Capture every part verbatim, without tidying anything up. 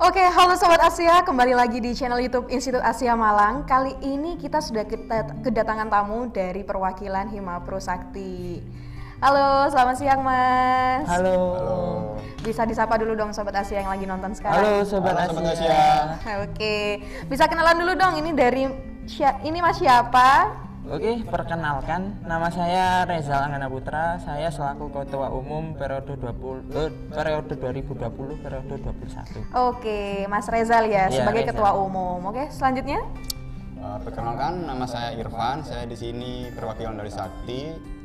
Oke, halo Sobat Asia, kembali lagi di channel YouTube Institut Asia Malang. Kali ini kita sudah kedatangan tamu dari perwakilan Himapro Sakti. Halo, selamat siang Mas. Halo. Halo. Bisa disapa dulu dong Sobat Asia yang lagi nonton sekarang. Halo Sobat, Halo, Sobat Asia. Asia. Oke, bisa kenalan dulu dong, ini dari ini Mas siapa? Oke, perkenalkan, nama saya Rezal Anggana Putra. Saya selaku Ketua Umum periode dua puluh eh, periode dua ribu dua puluh periode dua puluh satu. Oke, Mas Rezal ya, ya sebagai Rezal. Ketua Umum. Oke, selanjutnya? Uh, perkenalkan, nama saya Irfan. Saya di sini perwakilan dari Sakti,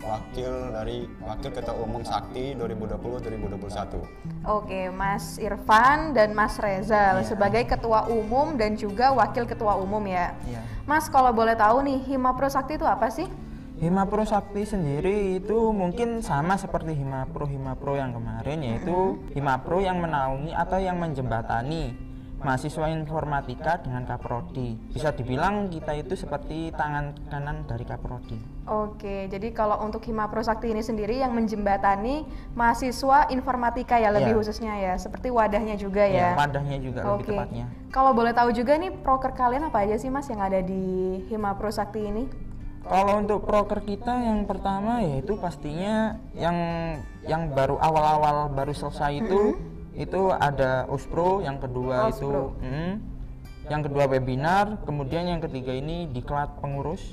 wakil dari Wakil Ketua Umum Sakti dua ribu dua puluh dua ribu dua puluh satu. Oke, Mas Irfan dan Mas Rezal ya. sebagai Ketua Umum dan juga Wakil Ketua Umum ya. ya. Mas, kalau boleh tahu nih, Himapro Sakti itu apa sih? Himapro Sakti sendiri itu mungkin sama seperti Himapro Himapro yang kemarin, yaitu Himapro yang menaungi atau yang menjembatani mahasiswa informatika dengan Kaprodi. Bisa dibilang kita itu seperti tangan kanan dari Kaprodi. Oke, jadi kalau untuk Himapro Sakti ini sendiri yang menjembatani mahasiswa informatika ya, lebih ya. khususnya ya, seperti wadahnya juga ya. ya. Wadahnya juga Oke. lebih tepatnya. Kalau boleh tahu juga nih, proker kalian apa aja sih Mas yang ada di Himapro Sakti ini? Kalau untuk proker kita yang pertama yaitu pastinya yang yang baru awal-awal baru selesai itu mm-hmm. itu ada Ospro, yang kedua Ospro. itu mm, yang kedua webinar, kemudian yang ketiga ini diklat pengurus,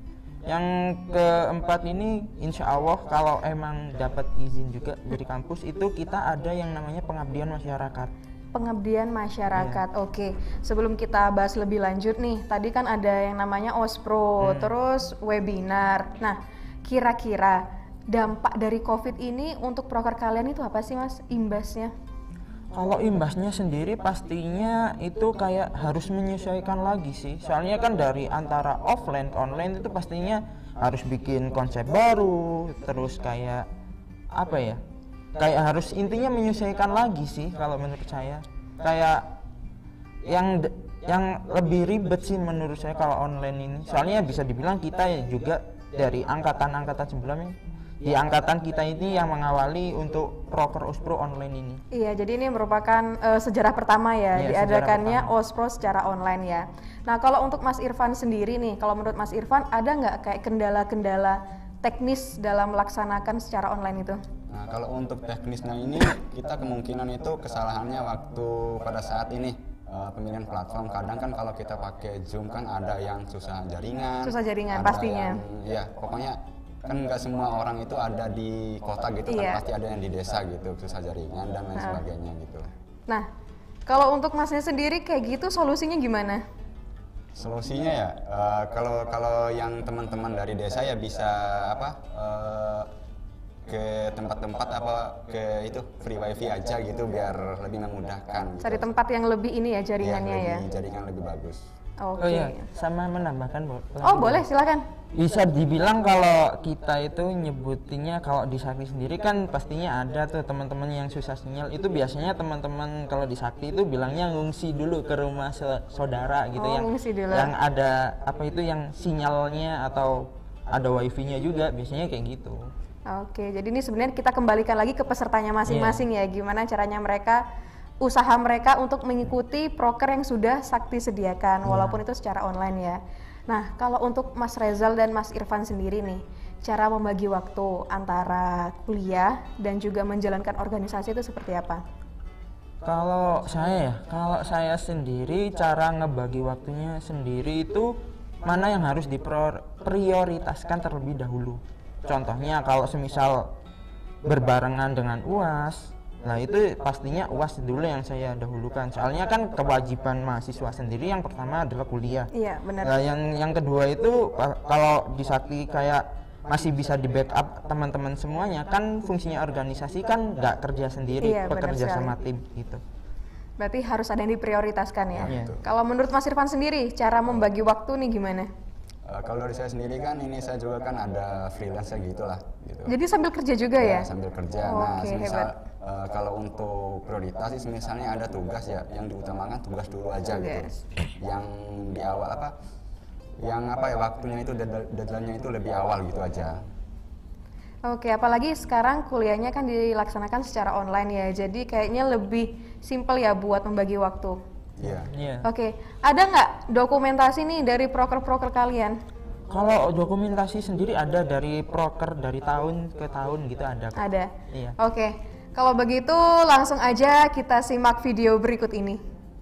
yang keempat ini insya Allah kalau emang dapat izin juga dari kampus itu kita ada yang namanya pengabdian masyarakat. Pengabdian masyarakat, yeah. Oke. Sebelum kita bahas lebih lanjut nih, tadi kan ada yang namanya Ospro, hmm. terus webinar. Nah, kira-kira dampak dari COVID ini untuk proker kalian itu apa sih Mas, imbasnya? Kalau imbasnya sendiri pastinya itu kayak harus menyesuaikan lagi sih. Soalnya kan dari antara offline ke online itu pastinya harus bikin konsep baru, terus kayak apa ya? Kayak harus intinya menyesuaikan lagi sih kalau menurut saya. Kayak yang yang lebih ribet sih menurut saya kalau online ini. Soalnya bisa dibilang kita ya juga dari angkatan-angkatan sebelumnya. Di angkatan kita ini yang mengawali untuk proker Ospro online ini. Iya, jadi ini merupakan uh, sejarah pertama ya, iya, diadakannya pertama. Ospro secara online ya. Nah, kalau untuk Mas Irfan sendiri nih, kalau menurut Mas Irfan ada nggak kayak kendala-kendala teknis dalam melaksanakan secara online itu? Nah, kalau untuk teknisnya ini, kita kemungkinan itu kesalahannya waktu pada saat ini uh, pemilihan platform. Kadang kan kalau kita pakai Zoom kan ada yang susah jaringan. Susah jaringan, ada pastinya. Yang, ya, pokoknya kan nggak semua orang itu ada di kota gitu iya. kan, pasti ada yang di desa gitu, susah jaringan dan lain nah. sebagainya gitu. Nah, kalau untuk Masnya sendiri kayak gitu solusinya gimana? Solusinya ya, uh, kalau kalau yang teman-teman dari desa ya bisa apa uh, ke tempat-tempat apa ke itu free wifi aja gitu biar lebih memudahkan. Cari gitu. tempat yang lebih ini ya jaringannya ya. ya. Jaringan lebih bagus. Oke. Oh iya, sama menambahkan boleh. Oh boleh, silakan. Bisa dibilang kalau kita itu nyebutinnya kalau di Sakti sendiri kan pastinya ada tuh teman-teman yang susah sinyal. Itu biasanya teman-teman kalau di Sakti itu bilangnya ngungsi dulu ke rumah saudara gitu, oh, yang dulu. yang ada apa itu yang sinyalnya atau ada wifi-nya juga, biasanya kayak gitu. Oke, jadi ini sebenarnya kita kembalikan lagi ke pesertanya masing-masing yeah. ya, gimana caranya mereka, usaha mereka untuk mengikuti proker yang sudah Sakti sediakan, yeah. walaupun itu secara online ya. Nah, kalau untuk Mas Rezal dan Mas Irfan sendiri nih, cara membagi waktu antara kuliah dan juga menjalankan organisasi itu seperti apa? Kalau saya ya, kalau saya sendiri cara ngebagi waktunya sendiri itu mana yang harus diprioritaskan terlebih dahulu. Contohnya kalau semisal berbarengan dengan U A S, nah itu pastinya U A S dulu yang saya dahulukan. Soalnya kan kewajiban mahasiswa sendiri yang pertama adalah kuliah. Iya, benar. Nah, yang yang kedua itu kalau di Sakti kayak masih bisa di backup teman-teman semuanya, kan fungsinya organisasi kan nggak kerja sendiri, iya, bekerja sama tim gitu. Berarti harus ada yang diprioritaskan ya. Iya. Kalau menurut Mas Irfan sendiri, cara membagi waktu nih gimana? Uh, kalau dari saya sendiri kan ini saya juga kan ada freelance gitulah gitu. Jadi sambil kerja juga ya? ya? Sambil kerja. Oh, nah, okay, semisal uh, kalau untuk prioritas sih misalnya ada tugas ya, yang diutamakan tugas dulu aja tugas. gitu. Yang di awal apa? Yang apa ya waktunya itu deadline-nya itu lebih awal gitu aja. Oke, apalagi sekarang kuliahnya kan dilaksanakan secara online ya, jadi kayaknya lebih simpel ya buat membagi waktu. Iya. Iya. Oke, ada nggak dokumentasi nih dari proker-proker kalian? Kalau dokumentasi sendiri ada dari proker dari tahun ke tahun gitu ada. Kak. Ada? Iya. Oke, kalau begitu langsung aja kita simak video berikut ini.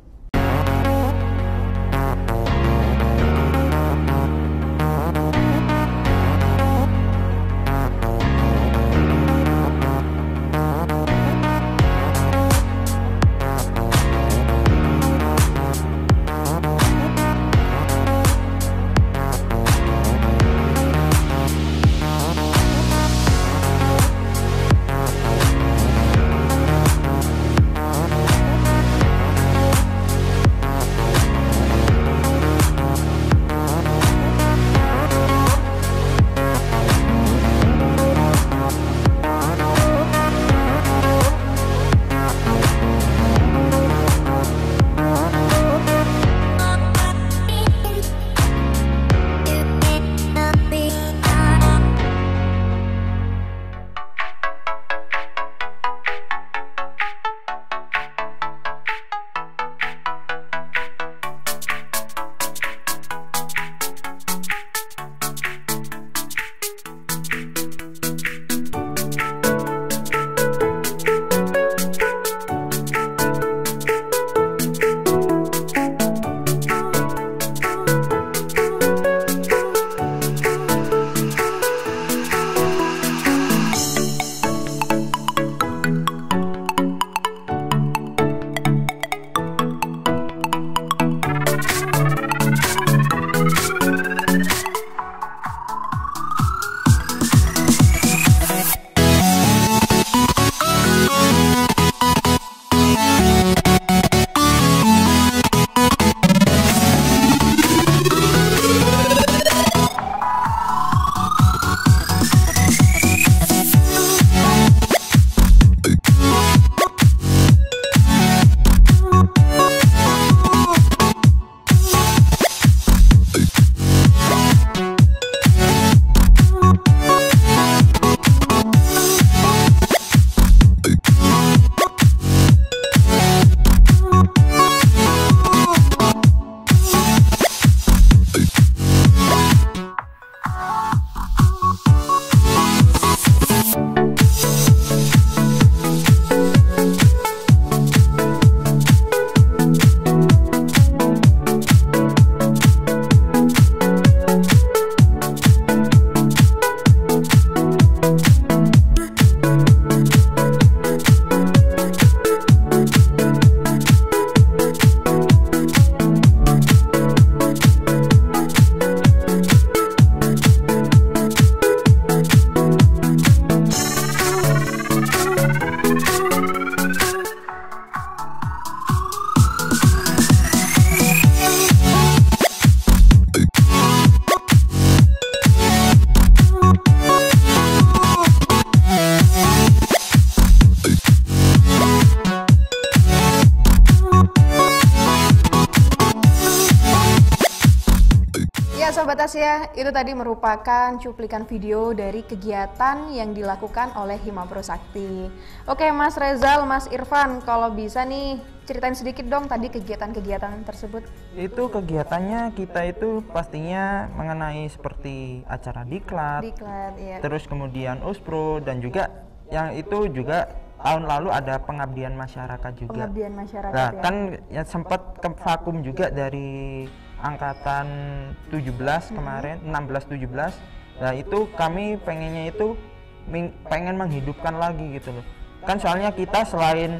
Sobat Asia, itu tadi merupakan cuplikan video dari kegiatan yang dilakukan oleh Himapro Sakti. Oke Mas Rezal, Mas Irfan, kalau bisa nih ceritain sedikit dong tadi kegiatan-kegiatan tersebut. Itu kegiatannya kita itu pastinya mengenai seperti acara diklat, Diklat, iya. terus kemudian uspro, dan juga yang itu juga tahun lalu ada pengabdian masyarakat juga. Pengabdian masyarakat Nah, ya. kan ya sempat ke vakum juga dari angkatan tujuh belas kemarin, enam belas tujuh belas. Nah, itu kami pengennya itu ming- pengen menghidupkan lagi gitu loh. Kan soalnya kita selain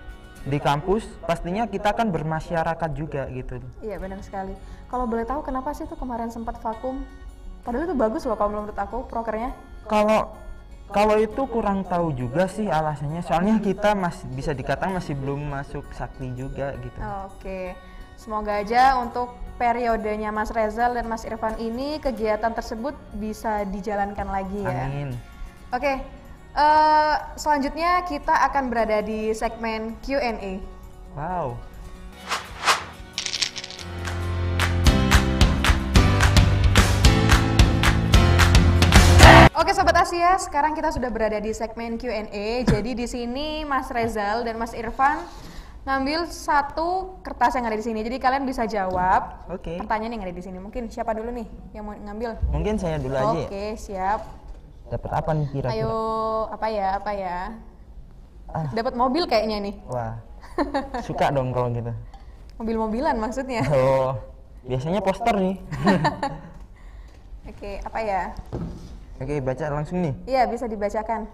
di kampus, pastinya kita kan bermasyarakat juga gitu loh. Iya, benar sekali. Kalau boleh tahu kenapa sih tuh kemarin sempat vakum? Padahal itu bagus loh kalau menurut aku prokernya. Kalau kalau itu kurang tahu juga sih alasannya. Soalnya kita masih bisa dikatakan masih belum masuk sakti juga gitu. Oke. Semoga aja untuk periodenya Mas Rezal dan Mas Irfan ini kegiatan tersebut bisa dijalankan lagi ya. Amin. Oke, uh, selanjutnya kita akan berada di segmen Q and A. Wow. Oke Sobat Asia, sekarang kita sudah berada di segmen Q and A. Jadi di sini Mas Rezal dan Mas Irfan ngambil satu kertas yang ada di sini. Jadi kalian bisa jawab Oke. pertanyaan yang ada di sini. Mungkin siapa dulu nih yang mau ngambil? Mungkin saya dulu aja ya. Oke, siap. Dapat apa nih kira-kira? Ayo, apa ya, apa ya? Ah. Dapat mobil kayaknya nih. Wah, suka dong kalau gitu. Mobil-mobilan maksudnya. Oh, biasanya poster nih. Oke, apa ya? Oke, baca langsung nih. Iya, bisa dibacakan.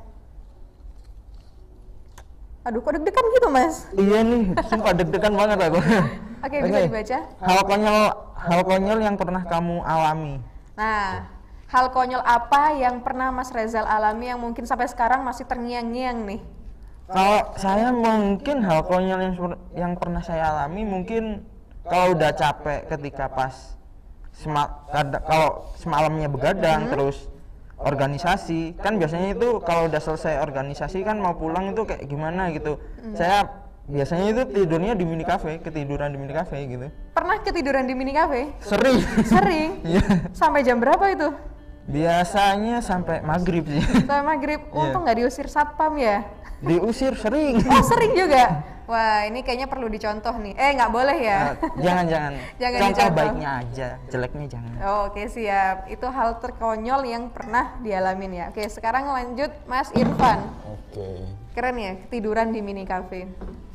Aduh, kok deg-degan gitu, Mas? Iya nih, sumpah deg-degan banget aku. Oke, bisa dibaca. Hal konyol, hal konyol yang pernah kamu alami. Nah, hal konyol apa yang pernah Mas Rezal alami yang mungkin sampai sekarang masih terngiang-ngiang nih? Kalau saya mungkin hal konyol yang yang pernah saya alami mungkin kalau udah capek ketika pas sema, kada, kalau semalamnya begadang hmm. terus organisasi kan biasanya itu kalau udah selesai organisasi kan mau pulang itu kayak gimana gitu. Hmm. Saya biasanya itu tidurnya di mini cafe, ketiduran di mini cafe gitu. Pernah ketiduran di mini cafe? Sering. Sering? Iya. Sampai jam berapa itu? Biasanya sampai maghrib sih. Sampai maghrib. Untung nggak diusir satpam ya? Diusir sering. Oh sering juga? Wah ini kayaknya perlu dicontoh nih. Eh nggak boleh ya? Jangan-jangan. Jangan Contoh dicontoh. baiknya aja, jeleknya jangan. Oh, Oke siap. Itu hal terkonyol yang pernah dialamin ya. Oke sekarang lanjut Mas Irfan. Oke. Keren ya, ketiduran di mini cafe.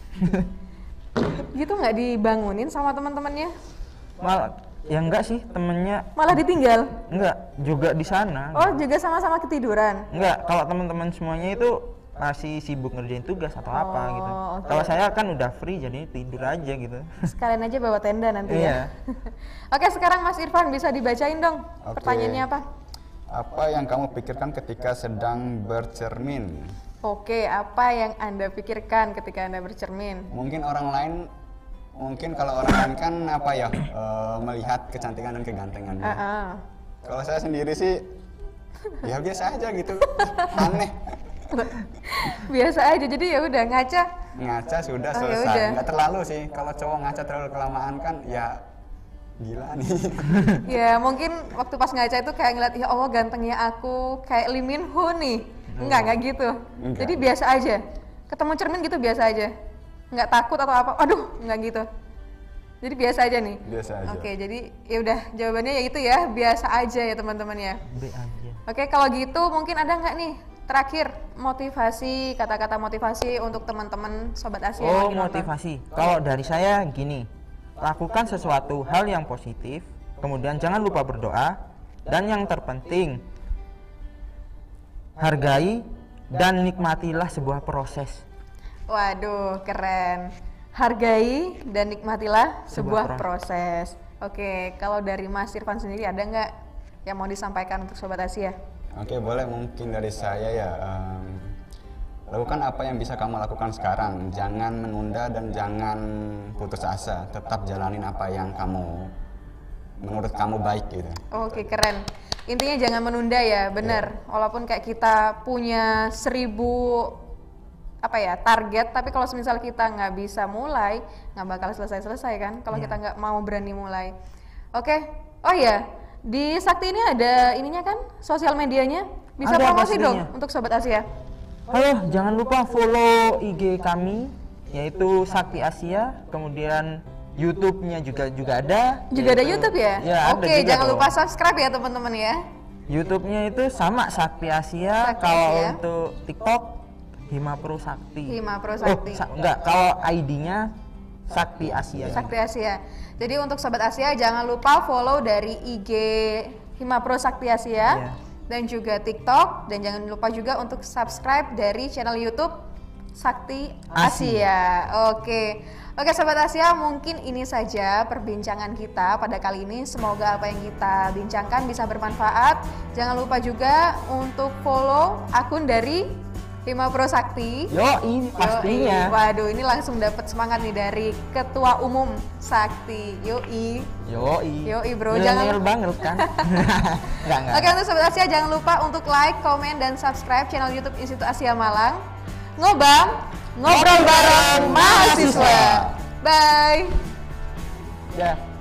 Gitu nggak dibangunin sama teman-temannya? Malah ya enggak sih, temennya Malah ditinggal? enggak, juga di sana. Oh juga sama-sama ketiduran? Enggak, kalau teman-teman semuanya itu masih sibuk ngerjain tugas atau apa Oh, gitu. oke. Kalau saya kan udah free jadi tidur aja gitu. Sekalian aja bawa tenda nanti Iya. ya. Oke sekarang Mas Irfan bisa dibacain dong. Oke. Pertanyaannya apa? Apa yang kamu pikirkan ketika sedang bercermin? Oke, apa yang Anda pikirkan ketika Anda bercermin? Mungkin orang lain, mungkin kalau orang lain kan apa ya, eh, melihat kecantikan dan kegantengannya. Ah, ah. Kalau saya sendiri sih, ya biasa aja gitu, aneh. Biasa aja, jadi ya udah ngaca. Ngaca sudah Oh, ya selesai, udah. nggak terlalu sih. Kalau cowok ngaca terlalu kelamaan kan, ya gila nih. Ya mungkin waktu pas ngaca itu kayak ngeliat, ya Allah gantengnya aku, kayak Lee Min Ho nih. Enggak, enggak gitu. Enggak. Jadi biasa aja. Ketemu cermin gitu biasa aja. Enggak takut atau apa. Aduh, enggak gitu. Jadi biasa aja nih. Biasa aja. Oke, jadi ya udah jawabannya ya itu ya, biasa aja ya teman-teman ya. B aja. Oke, kalau gitu mungkin ada nggak nih terakhir motivasi, kata-kata motivasi untuk teman-teman Sobat Asia yang Oh, lagi nonton? motivasi. Kalau dari saya gini, lakukan sesuatu hal yang positif, kemudian jangan lupa berdoa, dan yang terpenting, hargai dan nikmatilah sebuah proses. Waduh, keren. Hargai dan nikmatilah sebuah, Sebuah proses. Oke, kalau dari Mas Irfan sendiri ada nggak yang mau disampaikan untuk Sobat Asia? Oke, boleh mungkin dari saya ya. em, lakukan apa yang bisa kamu lakukan sekarang. Jangan menunda dan jangan putus asa. Tetap jalanin apa yang kamu menurut kamu baik gitu. Oke, keren. Intinya jangan menunda ya, bener. Walaupun kayak kita punya seribu apa ya target, tapi kalau misal kita nggak bisa mulai, nggak bakal selesai-selesai kan? Kalau kita nggak mau berani mulai. Oke, oh ya, di Sakti ini ada ininya kan, sosial medianya. Bisa Ada promosi pastinya. dong untuk Sobat Asia. Halo, jangan lupa follow I G kami, yaitu Sakti Asia, kemudian YouTube-nya juga juga ada. Juga ada yaitu- YouTube ya? Ya, ada Oke, juga jangan dong. lupa subscribe ya teman-teman ya. YouTube-nya itu sama Sakti Asia. Sakti Kalau Asia. untuk TikTok Hima Pro Sakti. Hima Pro Oh, Sakti. sa- enggak, kalau I D-nya Sakti Asia. Sakti Asia. Jadi untuk Sobat Asia jangan lupa follow dari I G Hima Pro Sakti Asia Iya. dan juga TikTok, dan jangan lupa juga untuk subscribe dari channel YouTube Sakti Asia. Oke. Oke Sobat Asia, mungkin ini saja perbincangan kita pada kali ini. Semoga apa yang kita bincangkan bisa bermanfaat. Jangan lupa juga untuk follow akun dari Hima Pro Sakti. Yoi, pastinya. Yoi. Waduh, ini langsung dapat semangat nih dari Ketua Umum Sakti. Yoi. Yoi. Yoi, bro. Milenial Jangan- banget kan. Enggak, enggak. Oke, untuk Sobat Asia jangan lupa untuk like, komen, dan subscribe channel YouTube Institut Asia Malang. Ngobam, ngobrol bareng mahasiswa. Bye. Ya.